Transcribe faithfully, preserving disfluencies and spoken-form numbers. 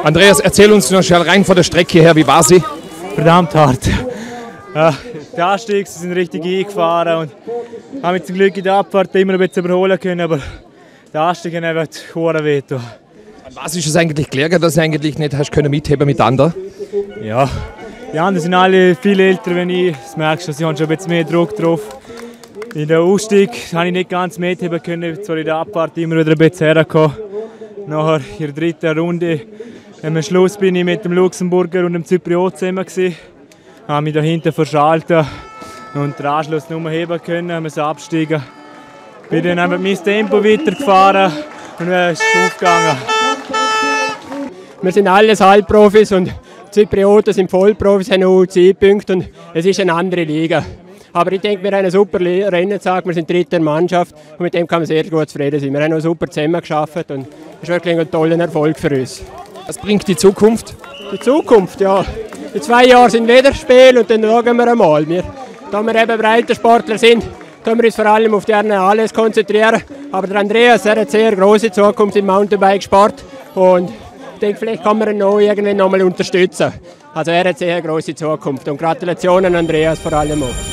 Andreas, erzähl uns noch schnell rein von der Strecke her, wie war sie? Verdammt hart. Ja, der Anstieg, sie sind richtig eingefahren und haben mich zum Glück in der Abfahrt immer ein bisschen überholen können, aber der Anstieg hat einfach verdammt wehgetan. Was ist es eigentlich gelegen, dass du eigentlich nicht hast können mitheben mit anderen? Ja, die anderen sind alle viel älter als ich. Das merkst du, sie haben schon ein bisschen mehr Druck drauf. In der Ausstieg konnte ich nicht ganz mitheben können, zwar in der Abfahrt immer wieder ein bisschen hergekommen. Nachher in der dritten Runde, am Schluss bin ich mit dem Luxemburger und dem Zypriot zusammen gewesen. Habe mich da hinten verschaltet und den Anschluss nur heben können, haben wir absteigen. Bin dann mit meinem Tempo weitergefahren und es ist aufgegangen. Wir sind alles Halbprofis und Zyprioten sind Vollprofis, haben U C I-Punkte und es ist eine andere Liga. Aber ich denke, wir haben ein super Rennen gesagt, wir sind dritte Mannschaft und mit dem kann man sehr gut zufrieden sein. Wir haben noch super zusammen geschafft und es ist wirklich ein toller Erfolg für uns. Was bringt die Zukunft? Die Zukunft, ja. In zwei Jahren sind wieder Spiele und dann schauen wir einmal. Wir, da wir eben Breitensportler sind, können wir uns vor allem auf die alles konzentrieren. Aber der Andreas er hat sehr große Zukunft im Mountainbike-Sport und ich denke, vielleicht kann man ihn noch irgendwann noch mal unterstützen. Also er hat sehr große Zukunft und Gratulationen Andreas vor allem auch.